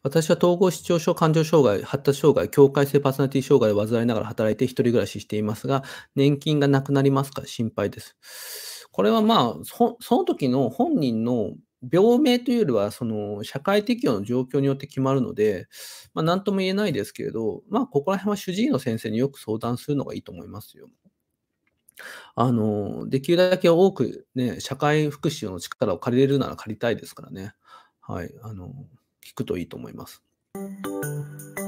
私は統合失調症、感情障害、発達障害、境界性パーソナリティ障害を患いながら働いて一人暮らししていますが、年金がなくなりますか心配です。これはその時の本人の病名というよりは、その社会適応の状況によって決まるので、なんとも言えないですけれど、ここら辺は主治医の先生によく相談するのがいいと思いますよ。できるだけ多くね、社会福祉の力を借りれるなら借りたいですからね。はい、聞くといいと思います。